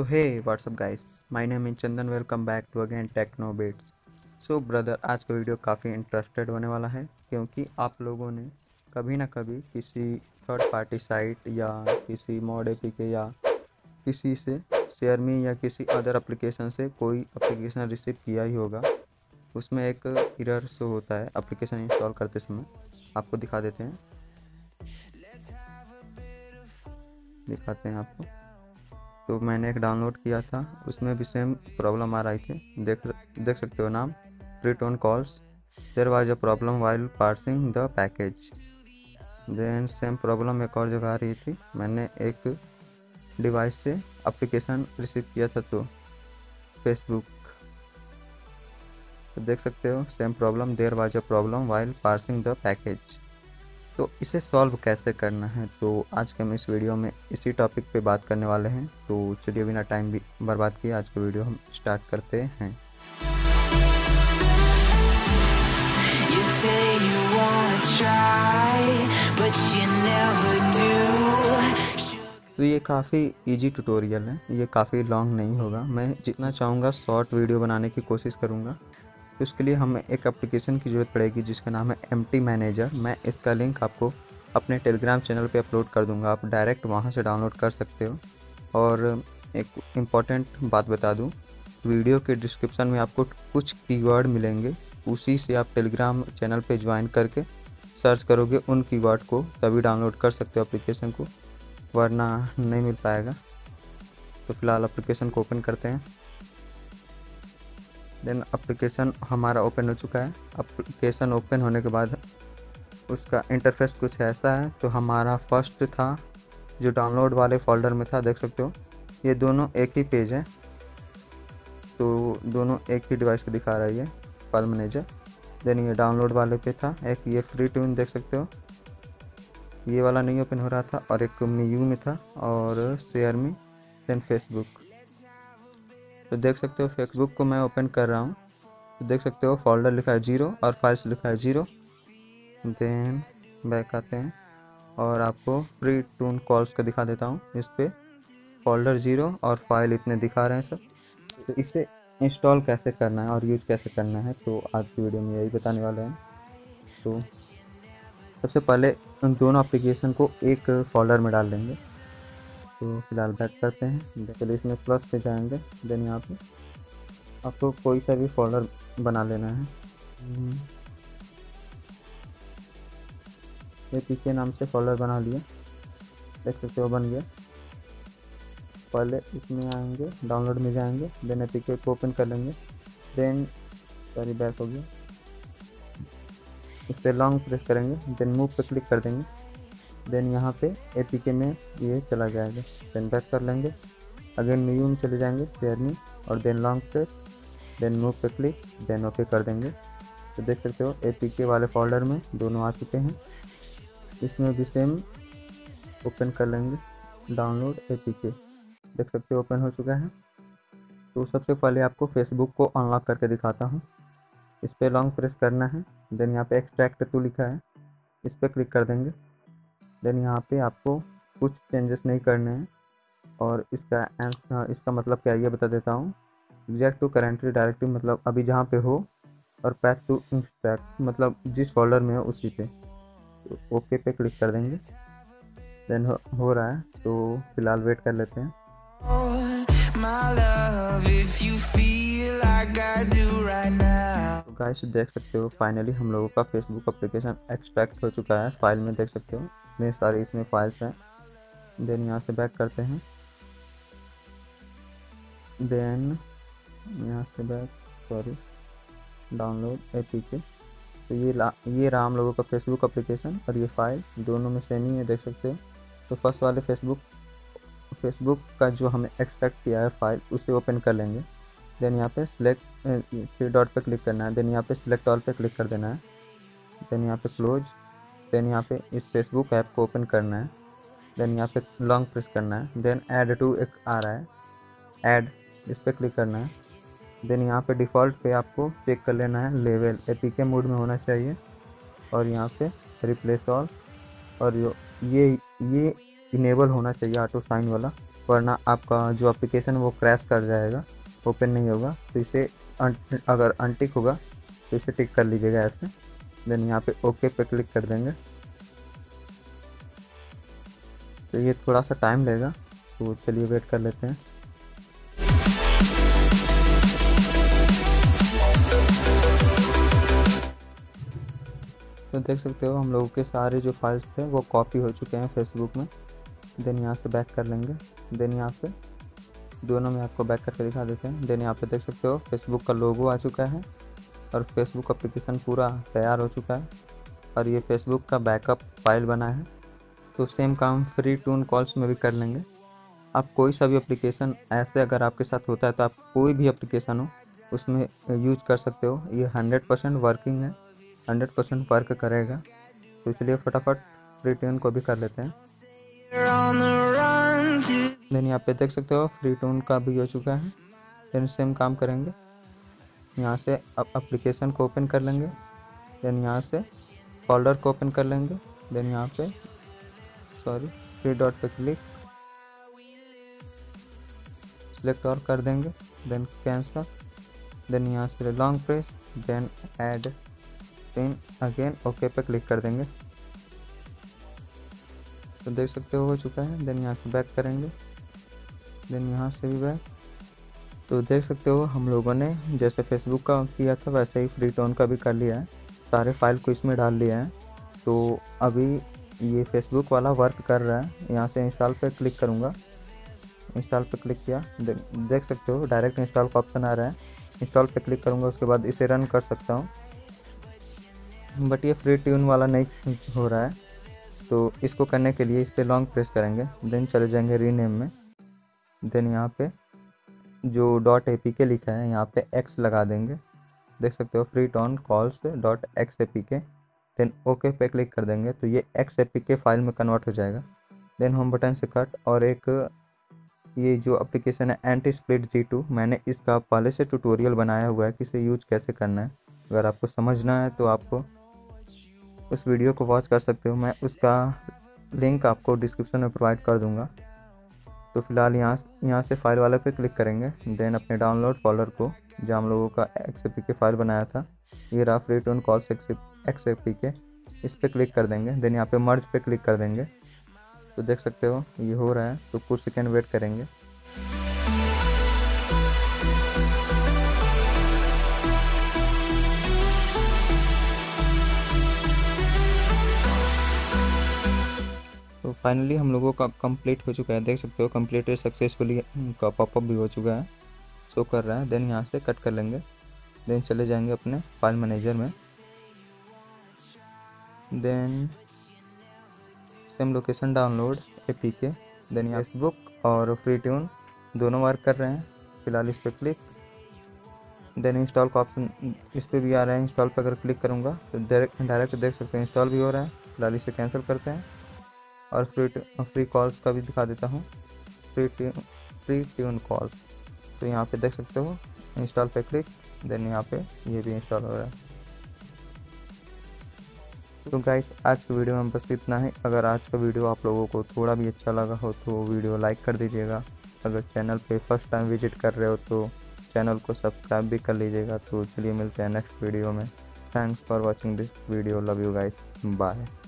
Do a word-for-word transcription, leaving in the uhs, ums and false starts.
So hey, what's up guys? My name is Chandan. Welcome back to again Techno Bits. So brother, आज का video काफ़ी interested होने वाला है क्योंकि आप लोगों ने कभी ना कभी किसी थर्ड पार्टी साइट या किसी मॉड एपीके या किसी से शेयर मी या किसी अदर एप्लीकेशन से कोई एप्लीकेशन रिसीव किया ही होगा। उसमें एक एरर शो होता है एप्लीकेशन इंस्टॉल करते समय। आपको दिखा देते हैं, दिखाते हैं आपको। तो मैंने एक डाउनलोड किया था, उसमें भी सेम प्रॉब्लम आ रही थी। देख देख सकते हो नाम, return calls, there was a problem while parsing the package. Then same problem एक और जगह आ रही थी। मैंने एक डिवाइस से एप्लीकेशन रिसीव किया था, तो फेसबुक। तो देख सकते हो same problem, there was a problem while parsing the package. तो इसे सॉल्व कैसे करना है, तो आज के हम इस वीडियो में इसी टॉपिक पे बात करने वाले हैं। तो चलिए बिना टाइम भी बर्बाद किए आज का वीडियो हम स्टार्ट करते हैं। You say you wanna try, but you never do. तो ये काफ़ी इजी ट्यूटोरियल है, ये काफ़ी लॉन्ग नहीं होगा। मैं जितना चाहूँगा शॉर्ट वीडियो बनाने की कोशिश करूँगा। तो उसके लिए हमें एक एप्लीकेशन की ज़रूरत पड़ेगी जिसका नाम है एम्प्टी मैनेजर। मैं इसका लिंक आपको अपने टेलीग्राम चैनल पे अपलोड कर दूंगा, आप डायरेक्ट वहां से डाउनलोड कर सकते हो। और एक इम्पॉर्टेंट बात बता दूं, वीडियो के डिस्क्रिप्शन में आपको कुछ कीवर्ड मिलेंगे, उसी से आप टेलीग्राम चैनल पे ज्वाइन करके सर्च करोगे उन कीवर्ड को, तभी डाउनलोड कर सकते हो एप्लीकेशन को, वरना नहीं मिल पाएगा। तो फिलहाल एप्लीकेशन को ओपन करते हैं। देन एप्लीकेशन हमारा ओपन हो चुका है। एप्लीकेशन ओपन होने के बाद उसका इंटरफेस कुछ ऐसा है। तो हमारा फर्स्ट था जो डाउनलोड वाले फोल्डर में था, देख सकते हो ये दोनों एक ही पेज है, तो दोनों एक ही डिवाइस को दिखा रही है, फाइल मैनेजर। देन ये डाउनलोड वाले पे था एक, ये फ्री ट्यून देख सकते हो, ये वाला नहीं ओपन हो रहा था, और एक मीयू में था, और शेयर मी, देन फेसबुक। तो देख सकते हो फेसबुक को मैं ओपन कर रहा हूँ, तो देख सकते हो फोल्डर लिखा है जीरो और फाइल्स लिखा है जीरो। देन बैक आते हैं और आपको फ्री टून कॉल्स का दिखा देता हूँ। इस पर फोल्डर जीरो और फाइल इतने दिखा रहे हैं सब। तो इसे इंस्टॉल कैसे करना है और यूज कैसे करना है, तो आज की वीडियो में यही बताने वाले हैं। तो सबसे पहले उन दोनों एप्लीकेशन को एक फोल्डर में डाल लेंगे। तो फिलहाल बैक करते हैं, चलिए इसमें प्लस पे जाएंगे। देन यहाँ पे आपको कोई सा भी फोल्डर बना लेना है। ये पीके नाम से फोल्डर बना लिया, देख सकते हो बन गया। पहले इसमें आएंगे, डाउनलोड में जाएंगे, देन एपीके को ओपन कर लेंगे। देन सॉरी बैक हो गया, इस पर लॉन्ग प्रेस करेंगे, देन मूव पे क्लिक कर देंगे। देन यहाँ पे एपीके में ये चला जाएगा। देन बैक कर लेंगे, अगेन न्यू में चले जाएंगे, शेयर में, और then long press, then move पे क्लिक, देन ओके कर देंगे। तो देख सकते हो एपीके वाले फोल्डर में दोनों आ चुके हैं। इसमें भी सेम ओपन कर लेंगे, डाउनलोड एपीके, देख सकते हो ओपन हो चुका है। तो सबसे पहले आपको फेसबुक को अनलॉक करके दिखाता हूँ। इस पर लॉन्ग प्रेस करना है, देन यहाँ पे एक्सट्रैक्ट टू लिखा है, इस पर क्लिक कर देंगे। देन यहाँ पे आपको कुछ चेंजेस नहीं करने हैं, और इसका इसका मतलब क्या है ये बता देता हूँ। एग्जैक्ट टू करेंटली डायरेक्टरी मतलब अभी जहाँ पे हो, और पैथ टू इंस्ट्रैक्ट मतलब जिस फोल्डर में हो उसी पे। तो ओके पे क्लिक कर देंगे। देन हो, हो रहा है, तो फिलहाल वेट कर लेते हैं। तो गाइस देख सकते हो फाइनली हम लोगों का फेसबुक एप्लीकेशन एक्सट्रैक्ट हो चुका है फाइल में, देख सकते हो इतने सारे इसमें फाइल्स हैं। देन यहाँ से बैक करते हैं, देन यहाँ से बैक सॉरी डाउनलोड एपीके। तो ये ला ये रहा हम लोगों का फेसबुक एप्लीकेशन, और ये फाइल दोनों में सेम ही है, देख सकते हो। तो फर्स्ट वाले फेसबुक फेसबुक का जो हमने एक्सट्रैक्ट किया है फाइल, उसे ओपन कर लेंगे। देन यहाँ पे सिलेक्ट थ्री डॉट पे क्लिक करना है, देन यहाँ पे सिलेक्ट ऑल पे क्लिक कर देना है, देन यहाँ पे क्लोज। देन यहाँ पे इस फेसबुक ऐप को ओपन करना है, देन यहाँ पे लॉन्ग प्रेस करना है, देन ऐड टू एक आ रहा है, ऐड, इस पर क्लिक करना है। देन यहाँ पे डिफ़ॉल्ट पे आपको चेक कर लेना है लेवल एपीके मोड में होना चाहिए, और यहाँ पे रिप्लेस ऑल, और ये ये इनेबल होना चाहिए ऑटो साइन वाला। वरना आपका जो एप्लीकेशन वो क्रैश कर जाएगा, ओपन नहीं होगा। तो इसे अगर अनटिक होगा तो इसे टिक कर लीजिएगा ऐसे, देन यहाँ पे ओके पे क्लिक कर देंगे। तो ये थोड़ा सा टाइम लेगा, तो चलिए वेट कर लेते हैं। तो देख सकते हो हम लोगों के सारे जो फाइल्स थे वो कॉपी हो चुके हैं फेसबुक में। देन यहाँ से बैक कर लेंगे, देन यहाँ पे दोनों में आपको बैक करके दिखा देते हैं। देन यहाँ पे देख सकते हो फेसबुक का लोगो आ चुका है और फेसबुक एप्लीकेशन पूरा तैयार हो चुका है और ये फेसबुक का बैकअप फाइल बना है। तो सेम काम फ्री ट्यून कॉल्स में भी कर लेंगे। आप कोई सा भी एप्लीकेशन ऐसे अगर आपके साथ होता है तो आप कोई भी एप्लीकेशन हो उसमें यूज कर सकते हो। ये हंड्रेड परसेंट वर्किंग है, हंड्रेड परसेंट वर्क करेगा। तो चलिए फटाफट फ्री ट्यून को भी कर लेते हैं। देन यहाँ पे देख सकते हो फ्री ट्यून का भी हो चुका है। देन सेम काम करेंगे, यहाँ से अब एप्लीकेशन को ओपन कर लेंगे। देन यहाँ से फोल्डर को ओपन कर लेंगे। देन यहाँ पे सॉरी थ्री डॉट पे क्लिक सिलेक्ट और कर देंगे। देन कैंसल, देन यहाँ से long press, then add pin again, okay पे क्लिक कर देंगे। तो देख सकते हो हो चुका है। देन यहाँ से बैक करेंगे, देन यहाँ से भी बैक। तो देख सकते हो हम लोगों ने जैसे फेसबुक का किया था वैसे ही फ्री ट्यून का भी कर लिया है, सारे फाइल को इसमें डाल लिया है। तो अभी ये फेसबुक वाला वर्क कर रहा है। यहाँ से इंस्टॉल पे क्लिक करूँगा, इंस्टॉल पे क्लिक किया, दे, देख सकते हो डायरेक्ट इंस्टॉल का ऑप्शन आ रहा है। इंस्टॉल पे क्लिक करूँगा, उसके बाद इसे रन कर सकता हूँ, बट ये फ्री ट्यून वाला नहीं हो रहा है। तो इसको करने के लिए इस पर लॉन्ग प्रेस करेंगे, देन चले जाएंगे रीनेम में। देन यहाँ पे जो डॉट ए पी के लिखा है यहाँ पे एक्स लगा देंगे, देख सकते हो free tune calls dot X A P K. Then okay पे क्लिक कर देंगे, तो ये X A P K file में कन्वर्ट हो जाएगा। देन होम बटन से कट, और एक ये जो एप्लीकेशन है एंटी स्प्लिट जी टू, मैंने इसका पहले से ट्यूटोरियल बनाया हुआ है कि इसे यूज कैसे करना है। अगर आपको समझना है तो आपको उस वीडियो को वॉच कर सकते हो, मैं उसका लिंक आपको डिस्क्रिप्शन में प्रोवाइड कर दूंगा। तो फिलहाल यहाँ यहाँ से फाइल वाले पे क्लिक करेंगे। देन अपने डाउनलोड फोल्डर को जहाँ हम लोगों का X A P K file बनाया था, ये रहा free tune calls X A P K, इस पर क्लिक कर देंगे। देन यहाँ पे मर्ज पे क्लिक कर देंगे। तो देख सकते हो ये हो रहा है, तो कुछ सेकेंड वेट करेंगे। तो फाइनली हम लोगों का कंप्लीट हो चुका है, देख सकते हो कंप्लीटेड सक्सेसफुली का पॉपअप भी हो चुका है, शो कर रहा है। देन यहाँ से कट कर लेंगे, देन चले जाएंगे अपने फाइल मैनेजर में। Then same location download A P K, then यहाँ फेसबुक और फ्री ट्यून दोनों वर्क कर रहे हैं। फिलहाल इस पर क्लिक, देन इंस्टॉल का ऑप्शन इस पर भी आ रहा है। इंस्टॉल पर अगर क्लिक करूँगा तो डायरेक्ट डायरेक्ट देख सकते हैं इंस्टॉल भी हो रहा है। फिलहाल इसे कैंसिल करते हैं और फ्री फ्री कॉल्स का भी दिखा देता हूँ, free tune free tune calls. तो यहाँ पे देख सकते हो इंस्टॉल पे क्लिक, देन यहाँ पे ये भी इंस्टॉल हो रहा है। तो गाइस आज की वीडियो में बस इतना ही। अगर आज का वीडियो आप लोगों को थोड़ा भी अच्छा लगा हो तो वीडियो लाइक कर दीजिएगा। अगर चैनल पे फर्स्ट टाइम विजिट कर रहे हो तो चैनल को सब्सक्राइब भी कर लीजिएगा। तो चलिए मिलते हैं नेक्स्ट वीडियो में। Thanks for watching this video, love you guys, bye.